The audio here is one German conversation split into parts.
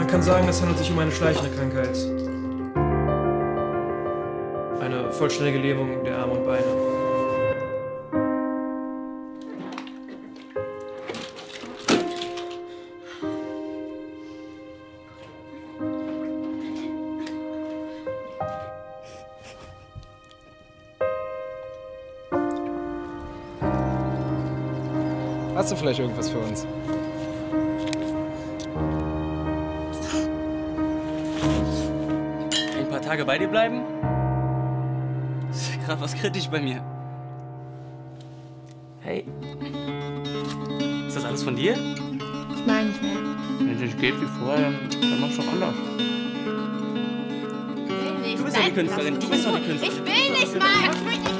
Man kann sagen, es handelt sich um eine schleichende Krankheit. Eine vollständige Lähmung der Arme und Beine. Hast du vielleicht irgendwas für uns? Ein paar Tage bei dir bleiben? Das ist gerade was kritisch bei mir. Hey. Ist das alles von dir? Nein, nicht mehr. Wenn es nicht geht wie vorher, dann mach's doch anders. Du bist doch die Künstlerin. Du bist doch die Künstlerin. Ich will nicht mal! Ich will nicht.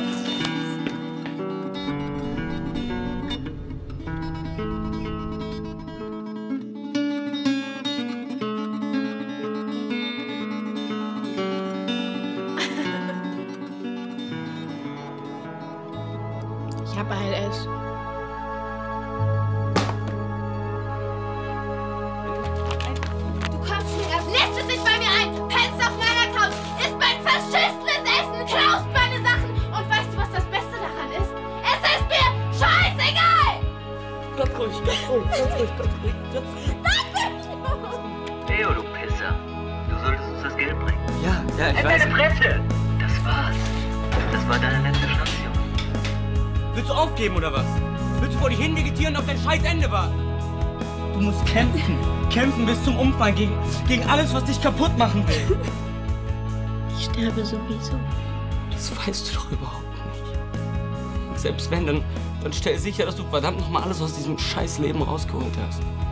Ich habe ALS. Du kommst hier ab, lässt es nicht bei mir ein, pennst auf meiner Couch, isst mein verschissenes Essen, klaust meine Sachen und weißt du, was das Beste daran ist? Es ist mir scheißegal! Ganz ruhig, ganz ruhig, ganz ruhig, ganz ruhig. Theo, du Pisser. Du solltest uns das Geld bringen. Ja, ich weiß. Deine Fresse! Das war's. Das war deine letzte Station. Willst du aufgeben oder was? Willst du vor dich hin vegetieren und auf dein scheiß Ende warten? Du musst kämpfen. Kämpfen bis zum Umfallen gegen alles, was dich kaputt machen will. Ich sterbe sowieso. Das weißt du doch überhaupt nicht. Und selbst wenn, dann stell sicher, dass du verdammt nochmal alles aus diesem scheiß Leben rausgeholt hast.